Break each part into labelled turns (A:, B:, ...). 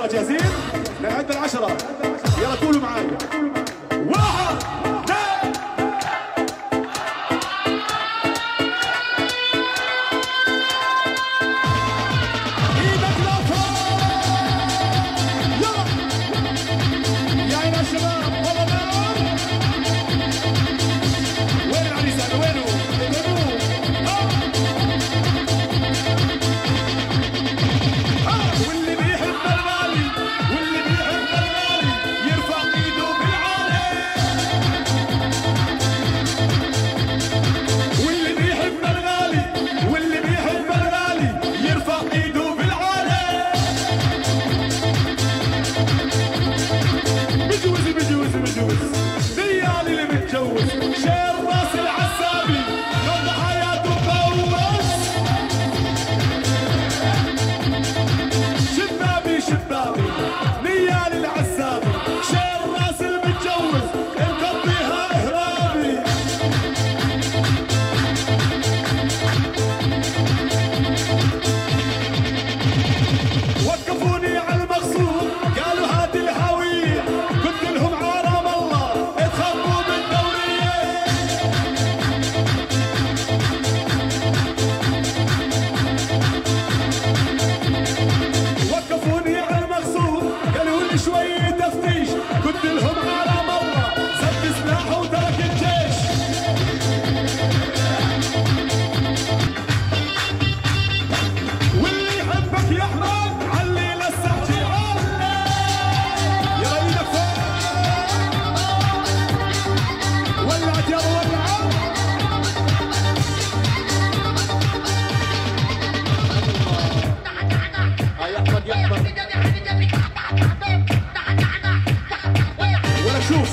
A: 10 جاهزين؟ نعد ال10 يلا قولوا معايا 1 2 ايدك لفوق يلا يا عيال الشباب والله نار وين العريس هذا وينه؟ واللي بيحب الغالي يرفع ايده بالعالي واللي بيحب الغالي يرفع ايده بالعالي بجوز ديالي اللي متجوز شير راس العسابي قضى حياته مفوز شبابي نيالي العسابي شير راس المتجوز مقضيها اهرابي وقفوني على المقصود قالوا هات الهوية قلت لهم عرام الله اتخبوا بالدورية وقفوني على المقصود قالوا لي شوية تفتيش قلت لهم عرام الله سد سلاحه وترك الجيش واللي يحبك يا احمد علي للسحجي علي يا ايدك فوق ولعت يا ولعت يا احمد ولا شوف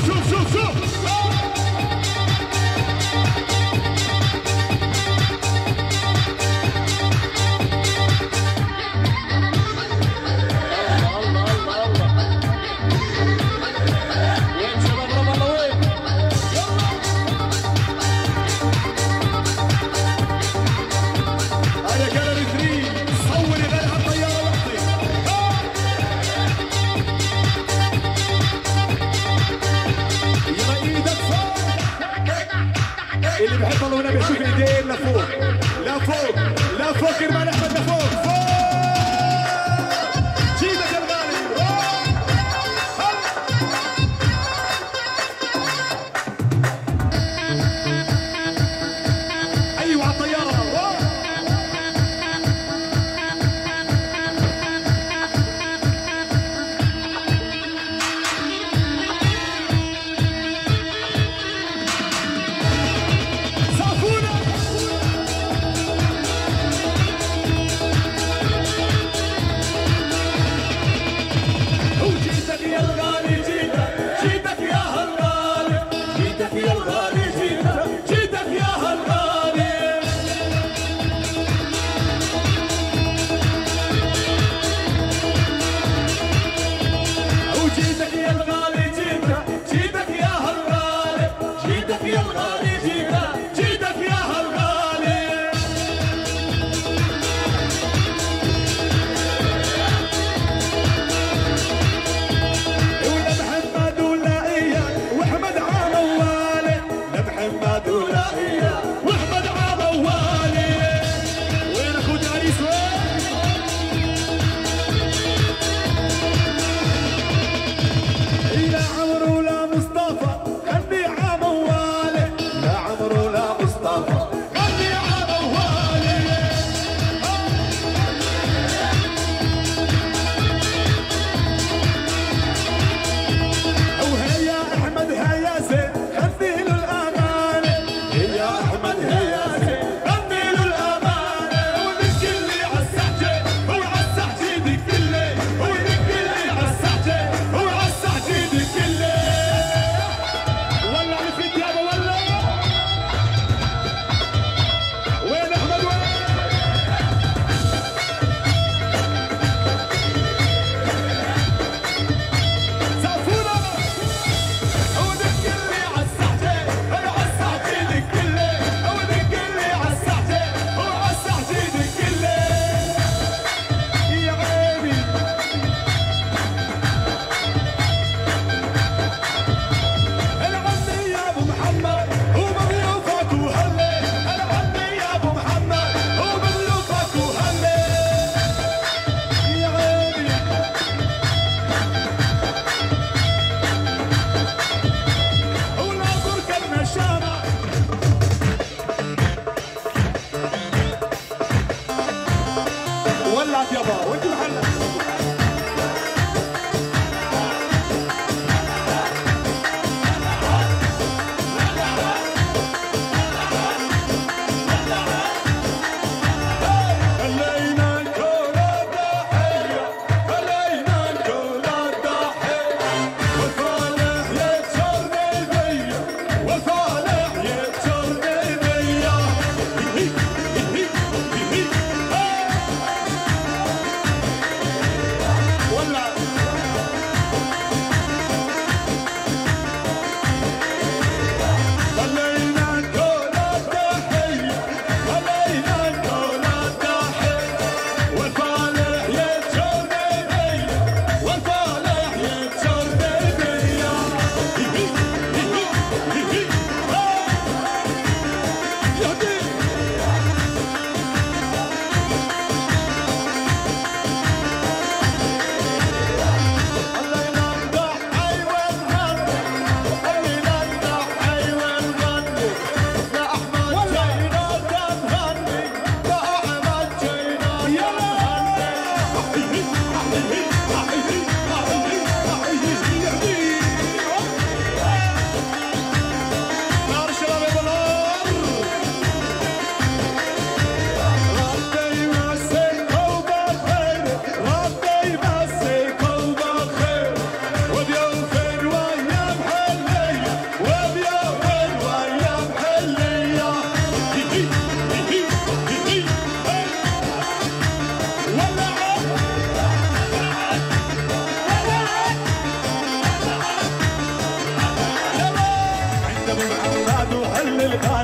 A: وين شباب رب الله وين هيا جاليري 3 صوري غير على الطياره وحدي يلا ايدك فوق اللي بحب الله ونبي يشوف ايدين لفوق كرمان احمد لفوق جيبك يا الغالي ايوه على الطياره صافونا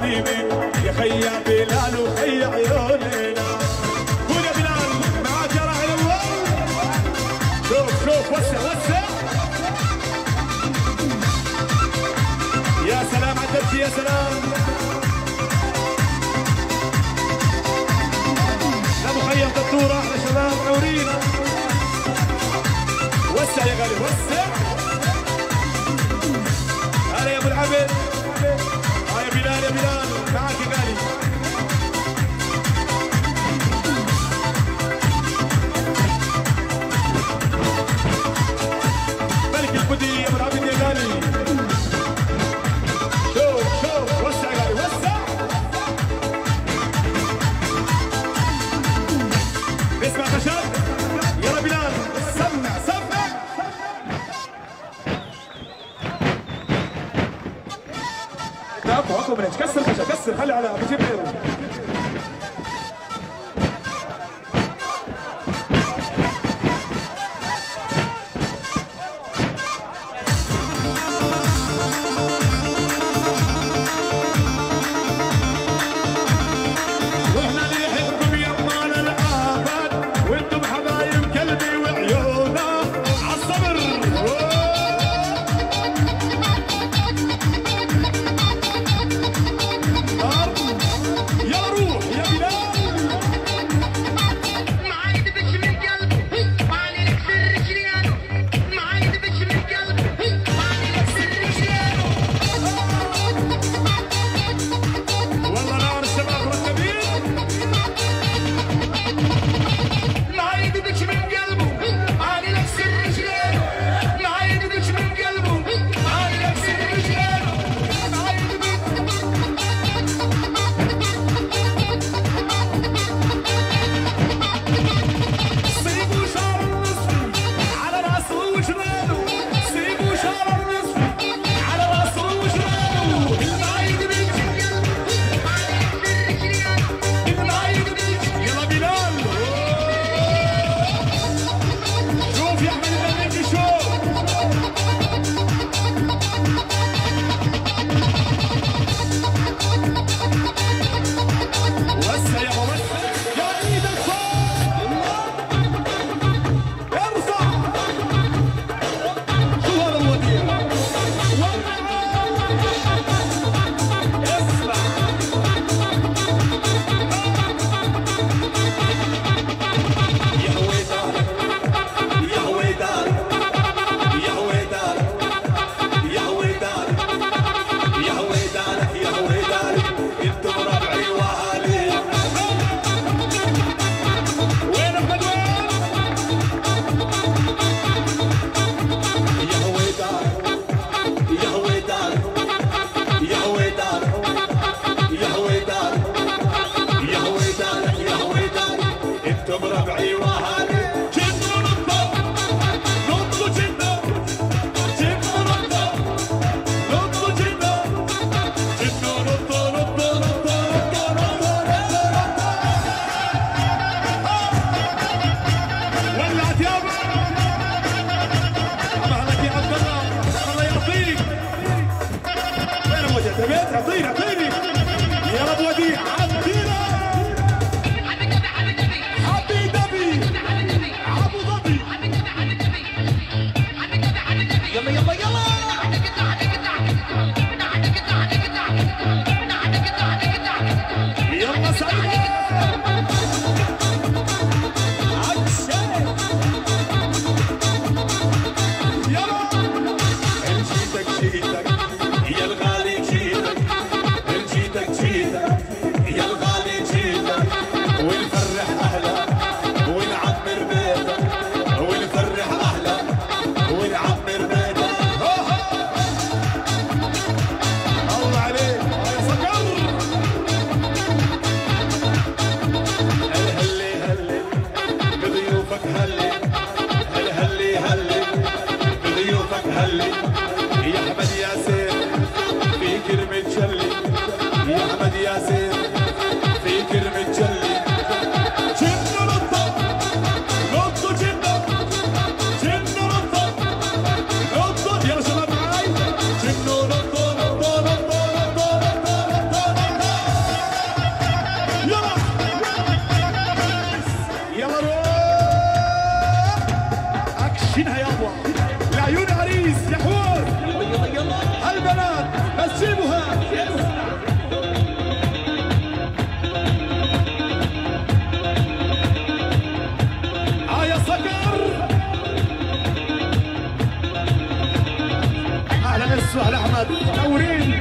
A: حبيبي يا خيا بلال وخيا عيوننا. قول يا بلال معاك يا راعي الاول. شوف شوف وسع وسع. يا سلام على الدبكي يا سلام. لا مخيم دكتورة احلى شباب عورينا. وسع يا غالي وسع. هلا يا ابو العبد. يا بلال يا بلال معاك يا غالي. ملك البدي يا ابو العبد يا غالي. شوف شوف وسع يا غالي وسع. اسمع خشب يلا بلال سمع سمع. اقوى منك كسر خشب كسر خلي على بجيب غيره. عايشينها يابا لعيون عريس يا حور هالبنات بس جيبوها يا سكر اهلا وسهلا احمد منورين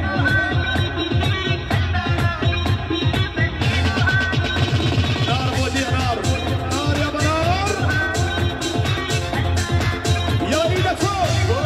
A: نار مودي نار نار يا بنار يا ايدك فوق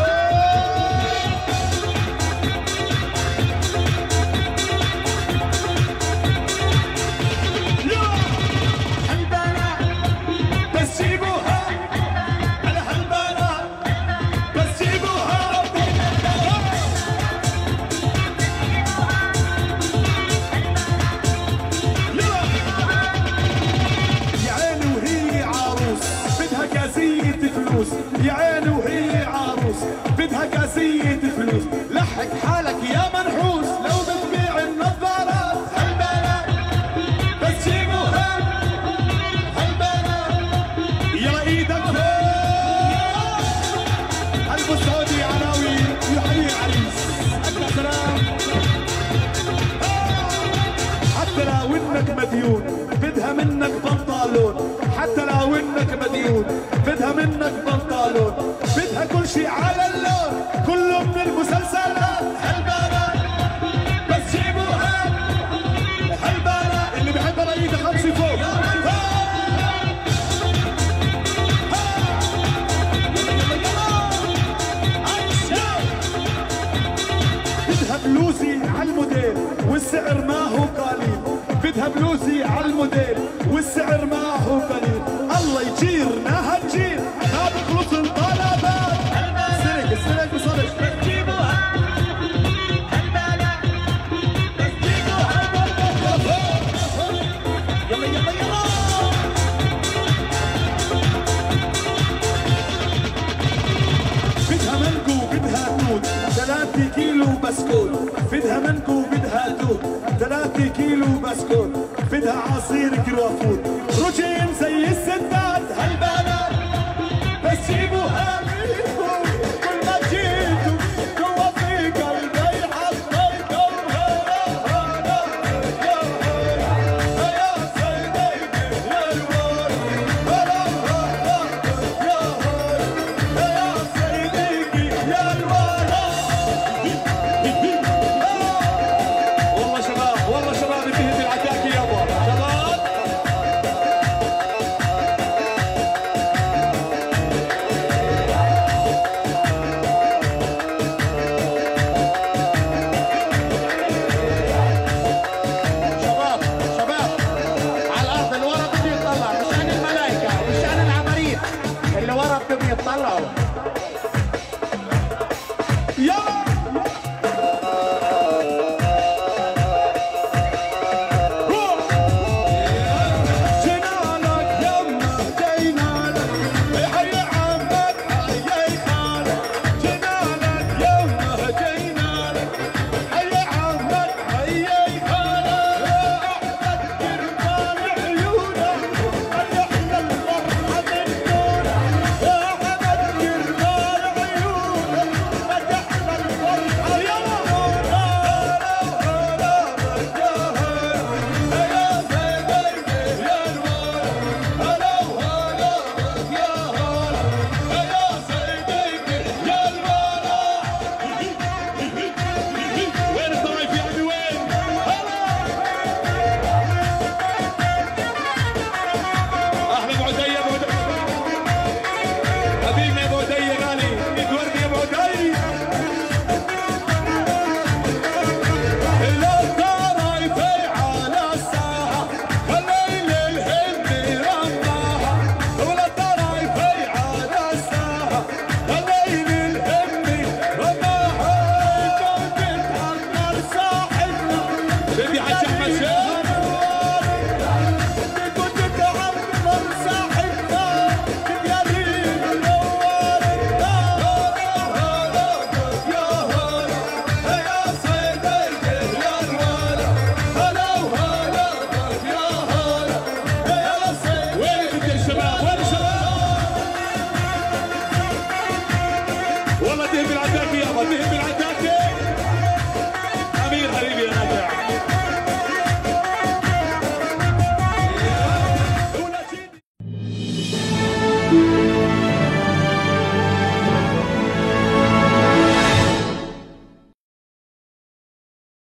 A: يا عيني وهي عروس بدها كاسية فلوس لحق حالك يا منحوس لو بتبيع النظارات هالبنات بس جيبوها هالبنات يا ايدك فوق قلبه السعودي عناوين يحيي العريس أكبر سلام حتى لو انك مديون بدها منك بنطالون حتى لو انك مديون بدها منك بنطالون بدها كل شيء على اللون كله من المسلسلات هالبنات بس جيبوها هالبنات اللي بحبها ايده خمسه فوق بدها بلوزي على الموديل والسعر ما هو قليل بدها بلوزي على الموديل والسعر ما هو قليل الله يجيرنا هالجير ما بخلص الطلبات سلك سلك بصرش بتجيبوها هالبنات بس جيبوها يلا يلا يلا بدها منقو بدها توت 3 كيلو بسكوت بدها منقو بدها توت 3 كيلو بسكوت بدها عصير كرافوت رجين زي الستات هالبنات بس جيبوها كل ما جيتوا جوا في قلبي حطيتوا يا سيدي يا الوار يا سيدي يا الوار والله شباب والله شباب انتهت العتاكي يابا شباب
B: شباب على الارض اللي ورا بده يطلع مشان الملائكه مشان العماريت اللي ورا بدهم يطلعوا
A: يلا جينالك يما جينالك حي عمك حي خالك جينالك يما جينالك حي عمك حي خالك احمد كرمال عيونك قد احلى الفرحه من دونك يا احمد كرمال عيونك قد احلى فتيه بالعتاب